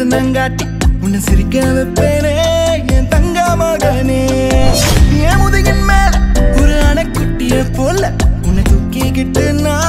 கண்ணங்காட்டி உன்னை சிரிக்க வைப்பேனே என் தங்க மகனே. என் முதுகின் மேல ஒரு அணைக்குட்டிய போல உன்னை தூக்கிக்கிட்டு நான்